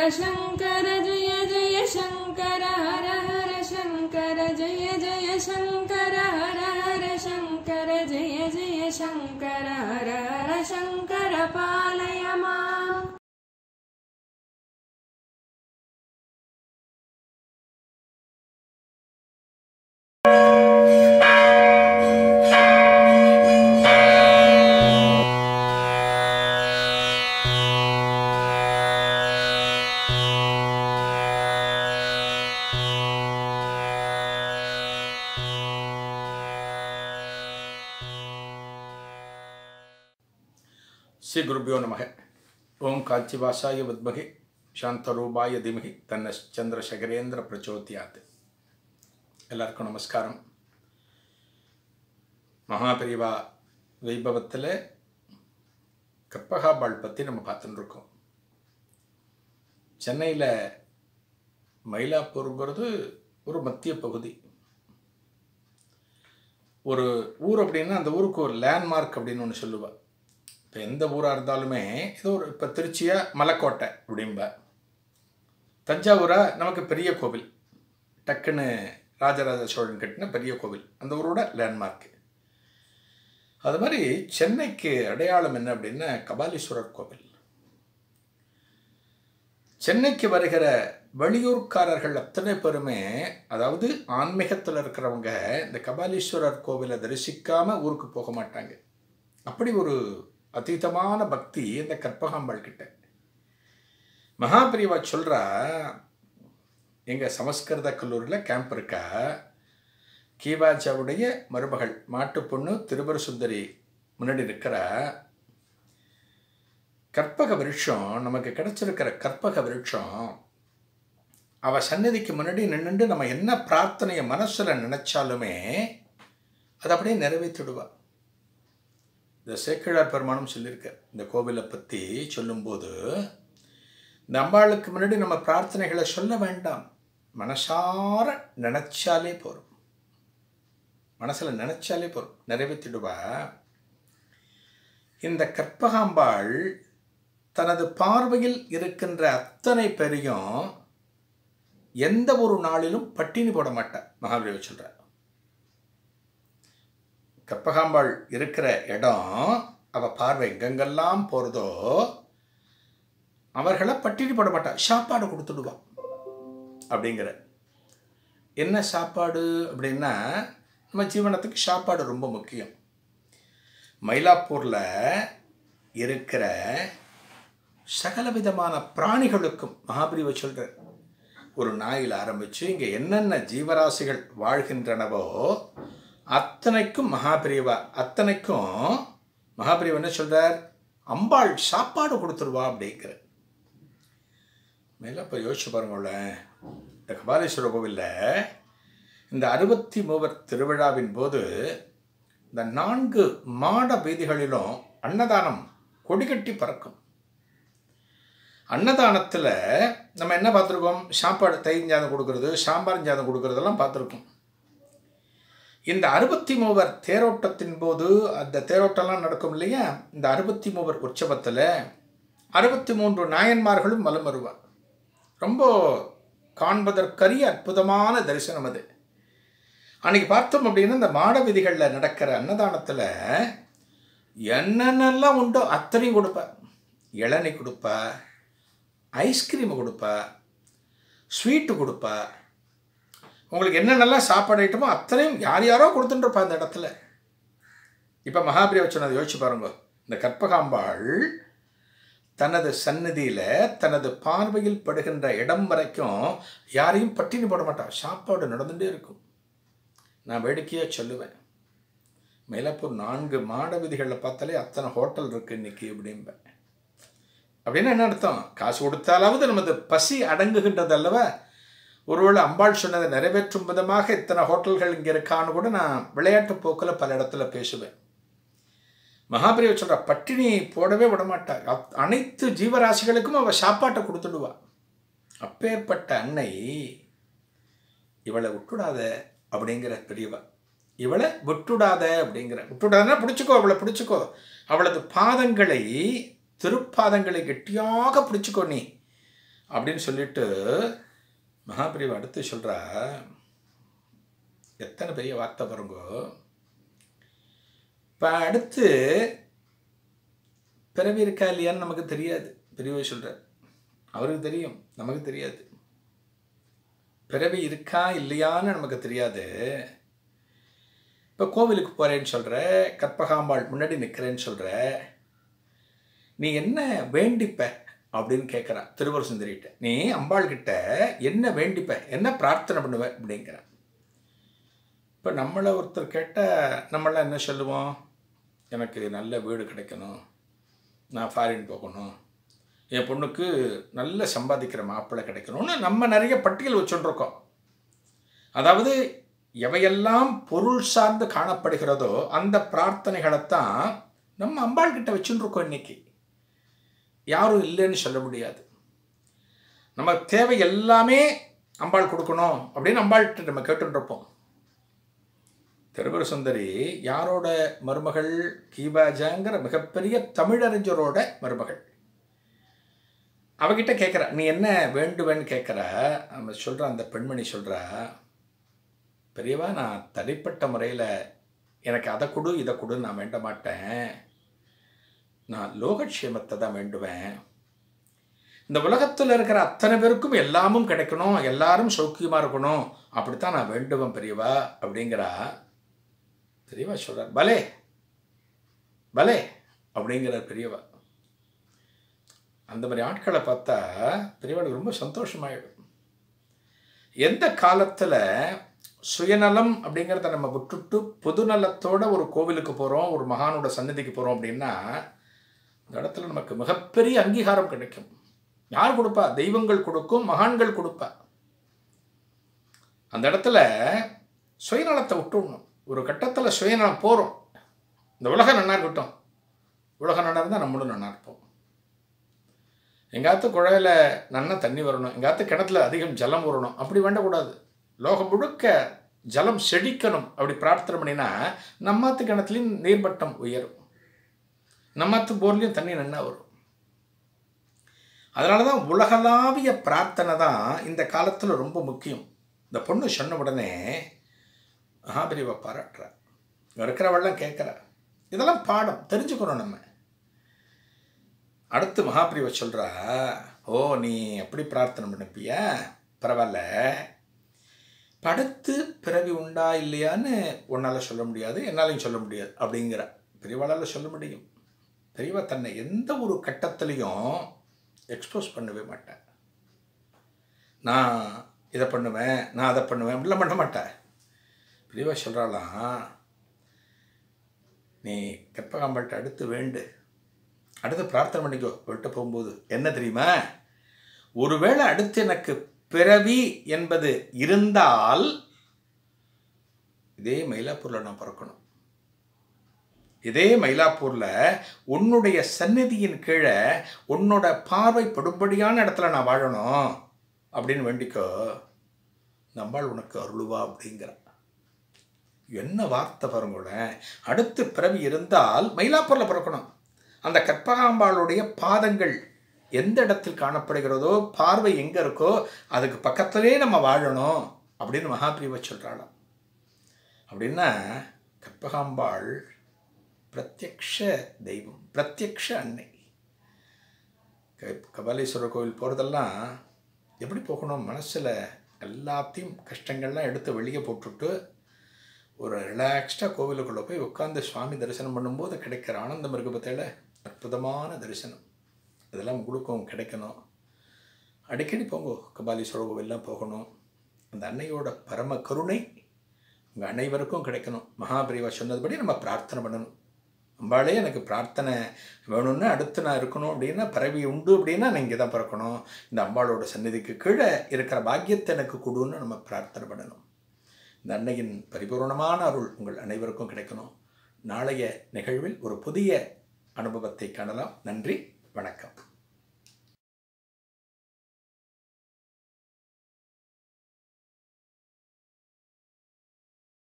शंकर जय जय शंकर हर हर शंकर जय जय शंकर हर हर शंकर जय जय शंकर हर हर शंकर पालय माम्. श्री गुरुभ्यो नमः. ओम कांचीवासाय विद्महे शांतरूपाय धीमहि तन्न चंद्रशेखरेंद्र प्रचोदयात्. எல்லாருக்கும் நமஸ்காரம். மகா பெரியவா வைபவத்தில் கற்பகாம்பாள் பற்றி நம்ம பார்த்துட்டு இருக்கோம். சென்னையில் மயிலாப்பூருங்கிறது ஒரு மத்திய பகுதி. ஒரு ஊர் அப்படின்னா அந்த ஊருக்கு ஒரு லேண்ட்மார்க் அப்படின்னு ஒன்று சொல்லுவாள். இப்போ எந்த ஊராக இருந்தாலுமே ஏதோ ஒரு இப்போ திருச்சியாக மலைக்கோட்டை அப்படின்பா, தஞ்சாவூரா நமக்கு பெரிய கோவில், டக்குன்னு ராஜராஜ சோழன் கட்டின பெரிய கோவில் அந்த ஊரோட லேண்ட்மார்க்கு. அது மாதிரி சென்னைக்கு அடையாளம் என்ன அப்படின்னா கபாலீஸ்வரர் கோவில். சென்னைக்கு வருகிற வெளியூர்காரர்கள் அத்தனை பேருமே, அதாவது ஆன்மீகத்தில் இருக்கிறவங்க, இந்த கபாலீஸ்வரர் கோவிலை தரிசிக்காமல் ஊருக்கு போக மாட்டாங்க. அப்படி ஒரு அதீதமான பக்தி இந்த கற்பகாம்பாள் கிட்ட. மகா பெரியவா சொல்கிறா, எங்கள் சமஸ்கிருத கல்லூரியில் கேம்ப் இருக்கா, கீவாஜாவுடைய மருமகள் மாட்டு பொண்ணு திருபுர சுந்தரி முன்னாடி இருக்கிற கற்பக விருட்சம், நமக்கு கிடைச்சிருக்கிற கற்பக விருட்சம், அவள் சந்நிதிக்கு முன்னாடி நின்றுட்டு நம்ம என்ன பிரார்த்தனையை மனசில் நினச்சாலுமே அதை அப்படியே நிறைவேற்றிடுவாள். இந்த சேக்கிழார் பெருமானும் சொல்லியிருக்க இந்த கோவிலை பற்றி சொல்லும்போது, இந்த அம்பாளுக்கு முன்னாடி நம்ம பிரார்த்தனைகளை சொல்ல வேண்டாம், மனசார நினச்சாலே போகிறோம், மனசில் நினச்சாலே போகிறோம், நிறைவேற்றிடுவா. இந்த கற்பகாம்பாள் தனது பார்வையில் இருக்கின்ற அத்தனை பேரையும் எந்த ஒரு நாளிலும் பட்டினி போட மாட்டாள். மகாபெரியவா சொல்கிறார், கற்பகாம்பாள் இருக்கிற இடம், அவள் பார்வை எங்கெங்கெல்லாம் போகிறதோ அவர்களை பட்டினி போட மாட்டாள், சாப்பாடு கொடுத்துடுவான். அப்படிங்கிற என்ன சாப்பாடு அப்படின்னா, நம்ம ஜீவனத்துக்கு சாப்பாடு ரொம்ப முக்கியம். மயிலாப்பூரில் இருக்கிற சகலவிதமான பிராணிகளுக்கும் மகாபெரியவா சொல்கிறார், ஒரு நாயில் ஆரம்பித்து இங்கே என்னென்ன ஜீவராசிகள் வாழ்கின்றனவோ அத்தனைக்கும் மகாபெரியவா என்ன சொல்கிறார், அம்பாள் சாப்பாடு கொடுத்துருவா அப்படிங்கிற. மேலே இப்போ யோசிச்சு பாருங்களேன், இந்த கபாலீஸ்வரர் கோவிலில் இந்த 63 திருவிழாவின் போது இந்த 4 மாட வீதிகளிலும் அன்னதானம் கொடிகட்டி பறக்கும். அன்னதானத்தில் நம்ம என்ன பார்த்துருக்கோம், சாப்பாடு தயிர் சாதம் கொடுக்கறது, சாம்பார் சாதம் கொடுக்கறதெல்லாம் பார்த்துருக்கோம். இந்த 63 தேரோட்டத்தின் போது அந்த தேரோட்டம்லாம் நடக்கும் இல்லையா, இந்த 63 உற்சவத்தில் 63 நாயன்மார்களும் வலம் வருவார். ரொம்ப காண்பதற்கரிய அற்புதமான தரிசனம் அது. அன்றைக்கி பார்த்தோம் அப்படின்னா, இந்த மாட வீதிகளில் நடக்கிற அன்னதானத்தில் என்னென்னலாம் உண்டோ அத்தனையும் கொடுப்பா. இளநீ கொடுப்பா, ஐஸ்கிரீமு கொடுப்பா, ஸ்வீட்டு கொடுப்பா, உங்களுக்கு என்னென்னலாம் சாப்பாடு ஐட்டமோ அத்தனையும் யார் யாரோ கொடுத்துட்டுருப்பா அந்த இடத்துல. இப்போ மகாபெரியவா சொன்னதை யோசிச்சு பாருங்க, இந்த கற்பகாம்பாள் தனது சந்நிதியில் தனது பார்வையில் படுகின்ற இடம் வரைக்கும் யாரையும் பட்டினி போட மாட்டாள், சாப்பாடு நடந்துகிட்டே இருக்கும். நான் வேடிக்கையாக சொல்லுவேன், மயிலாப்பூர் 4 மாட வீதிகளில் பார்த்தாலே அத்தனை ஹோட்டல் இருக்குது இன்றைக்கி அப்படின்பேன். அப்படின்னா என்ன அர்த்தம், காசு கொடுத்தாலாவது நமது பசி அடங்குகின்றது அல்லவா. ஒருவேளை அம்பாள் சொன்னதை நிறைவேற்றும் விதமாக இத்தனை ஹோட்டல்கள் இங்கே இருக்கான்னு கூட நான் விளையாட்டு போக்கில் பல இடத்துல பேசுவேன். மகாபெரியவா சொல்கிற பட்டினி போடவே விடமாட்டாள், அனைத்து ஜீவராசிகளுக்கும் அவள் சாப்பாட்டை கொடுத்துடுவா. அப்பேற்பட்ட அன்னை இவளை விட்டுடாத அப்படிங்கிற பெரியவா, இவளை விட்டுடாத அப்படிங்கிற. விட்டுடாதனா பிடிச்சிக்கோ, அவளை பிடிச்சிக்கோ, அவளது பாதங்களை திருப்பாதங்களை கெட்டியாக பிடிச்சிக்கோ நீ. அப்படின்னு சொல்லிட்டு மகாபிரிவா அடுத்து சொல்கிறா, எத்தனை பெரிய வார்த்தை பாருங்கோ. இப்போ அடுத்து பிறவி இருக்கா இல்லையான்னு நமக்கு தெரியாது. பெரியவா சொல்கிறார், அவருக்கு தெரியும், நமக்கு தெரியாது. பிறவி இருக்கா இல்லையான்னு நமக்கு தெரியாது. இப்போ கோவிலுக்கு போகிறேன்னு சொல்கிற, கற்பகாம்பாள் முன்னாடி நிற்கிறேன்னு சொல்கிற, நீ என்ன வேண்டிப்ப அப்படின்னு கேட்குறா திருவர சுந்தரிகிட்ட. நீ அம்பாள்கிட்ட என்ன வேண்டிப்ப, என்ன பிரார்த்தனை பண்ணுவ அப்படிங்கிற. இப்போ நம்மளை ஒருத்தர் கேட்டால் நம்மளாம் என்ன சொல்லுவோம், எனக்கு நல்ல வீடு கிடைக்கணும், நான் ஃபாரின் போகணும், என் பொண்ணுக்கு நல்ல சம்பாதிக்கிற மாப்பிள்ளை கிடைக்கணும்னு நம்ம நிறைய பட்டியல் வச்சுருக்கோம். அதாவது எவையெல்லாம் பொருள் சார்ந்து காணப்படுகிறதோ அந்த பிரார்த்தனைகளைத்தான் நம்ம அம்பாள் கிட்ட வச்சுருக்கோம். இன்னைக்கு யாரும் இல்லைன்னு சொல்ல முடியாது. நம்ம தேவை எல்லாமே அம்பாள் கொடுக்கணும் அப்படின்னு அம்பாள்கிட்ட நம்ம கேட்டுருப்போம். திருவர சுந்தரி யாரோட மருமகள்? கீபாஜாங்கிற மிகப்பெரிய தமிழறிஞரோட மருமகள். அவகிட்ட கேட்குறா, நீ என்ன வேண்டுவேன்னு கேட்குறா. நம்ம சொல்கிறா, அந்த பெண்மணி சொல்கிறா, பெரியவா நான் தனிப்பட்ட முறையில் எனக்கு அதை கொடு இதை கொடுன்னு நான் வேண்ட மாட்டேன், நான் லோகக்ஷேமத்தை தான் வேண்டுவேன். இந்த உலகத்தில் இருக்கிற அத்தனை பேருக்கும் எல்லாமும் கிடைக்கணும், எல்லாரும் சௌக்கியமாக இருக்கணும், அப்படித்தான் நான் வேண்டுவேன் பெரியவா அப்படிங்கிறா. பெரியவா சொல்கிறார், பலே பலே அப்படிங்கிறார் பெரியவா. அந்த மாதிரி ஆட்களை பார்த்தா பெரியவாளுக்கு ரொம்ப சந்தோஷமாயிடும். எந்த காலத்தில் சுயநலம் அப்படிங்கிறத நம்ம விட்டுட்டு பொதுநலத்தோட ஒரு கோவிலுக்கு போகிறோம், ஒரு மகானோட சன்னதிக்கு போகிறோம் அப்படின்னா அந்த இடத்துல நமக்கு மிகப்பெரிய அங்கீகாரம் கிடைக்கும். யார் கொடுப்பா? தெய்வங்கள் கொடுக்கும், மகான்கள் கொடுப்பா. அந்த இடத்துல சுயநலத்தை விட்டுடணும். ஒரு கட்டத்தில் சுயநலம் போகிறோம், இந்த உலகம் நல்லா இருக்கட்டும், உலகம் நல்லா இருந்தால் நம்மளும் நல்லா இருப்போம். எங்காத்து குழாயில் நல்லா தண்ணி வரணும், எங்காத்து கிணத்துல அதிகம் ஜலம் வரணும், அப்படி வேண்டக்கூடாது. லோகம் முழுக்க ஜலம் செழிக்கணும் அப்படி பிரார்த்தனை பண்ணினா நம்மாத்து கிணத்துலையும் நீர்மட்டம் உயரும், நம்மாத்து போர்லையும் தண்ணி நல்லா வரும். அதனால தான் உலகளாவிய பிரார்த்தனை தான் இந்த காலத்தில் ரொம்ப முக்கியம். இந்த பொண்ணு சொன்ன உடனே மகாபிரிவா பாராட்டுறா, இருக்கிறவெல்லாம் கேட்குறா. இதெல்லாம் பாடம் தெரிஞ்சுக்கணும் நம்ம. அடுத்து மகாபிரிவா சொல்கிறா, ஓ நீ எப்படி பிரார்த்தனை பண்ணிப்பியா, பரவாயில்ல, படுத்து பிறவி உண்டா இல்லையான்னு உன்னால் சொல்ல முடியாது, என்னாலையும் சொல்ல முடியாது அப்படிங்கிற. பெரியவாளால் சொல்ல முடியும். பெரியவா தன்னை எந்த ஒரு கட்டத்துலேயும் எக்ஸ்போஸ் பண்ணவே மாட்டேன். நான் இதை பண்ணுவேன், நான் அதை பண்ணுவேன் அப்படிலாம் பண்ண மாட்டேன். பெரியவா சொல்கிறாளாம், நீ கற்பகாம்பாள்கிட்ட அடுத்து வேண்டு, அடுத்து பிரார்த்தனை பண்ணிக்கோ. விட்டு போகும்போது என்ன தெரியுமா, ஒருவேளை அடுத்து எனக்கு பிறவி என்பது இருந்தால் இதே மயிலாப்பூரில் நான் பிறக்கணும், இதே மயிலாப்பூரில் உன்னுடைய சந்நிதியின் கீழே உன்னோட பார்வை படும்படியான இடத்துல நான் வாழணும் அப்படின்னு வேண்டிக்கோ, நம்பாள் உனக்கு அருளுவா அப்படிங்கிற. என்ன வார்த்தை பாருங்களேன். அடுத்து பிறவி இருந்தால் மயிலாப்பூரில் பிறக்கணும். அந்த கற்பகாம்பாளுடைய பாதங்கள் எந்த இடத்தில் காணப்படுகிறதோ, பார்வை எங்கே இருக்கோ அதுக்கு பக்கத்திலே நம்ம வாழணும் அப்படின்னு மகாபிரிவா சொல்கிறாளாம். அப்படின்னா கற்பகாம்பாள் பிரத்யக்ஷ தெய்வம், பிரத்யக்ஷ அன்னை. கபாலீஸ்வரர் கோவில் போகிறதெல்லாம் எப்படி போகணும், மனசில் எல்லாத்தையும் கஷ்டங்கள்லாம் எடுத்து வெளியே போட்டுவிட்டு ஒரு ரிலாக்ஸ்டாக கோவிலுக்குள்ளே போய் உட்காந்து சுவாமி தரிசனம் பண்ணும்போது கிடைக்கிற ஆனந்தம் இருக்கு பற்றியில் அற்புதமான தரிசனம். இதெல்லாம் உங்களுக்கும் கிடைக்கணும். அடிக்கடி போங்கோ, கபாலீஸ்வரர் கோவிலெலாம் போகணும். அந்த அன்னையோட பரம கருணை உங்கள் அனைவருக்கும் கிடைக்கணும். மகாபிரிவா சொன்னதுபடி நம்ம பிரார்த்தனை பண்ணணும். அம்பாளே எனக்கு பிரார்த்தனை வேணும்னா அடுத்து நான் இருக்கணும் அப்படின்னா, பரவி உண்டு அப்படின்னா நான் இங்கே தான் பிறக்கணும், இந்த அம்பாளோட சந்நிதிக்கு கீழே இருக்கிற பாக்கியத்தை எனக்கு கொடுன்னு நம்ம பிரார்த்தனை பண்ணணும். இந்த அன்னையின் பரிபூர்ணமான அருள் உங்கள் அனைவருக்கும் கிடைக்கணும். நாளைய நிகழ்வில் ஒரு புதிய அனுபவத்தை காணலாம். நன்றி, வணக்கம்.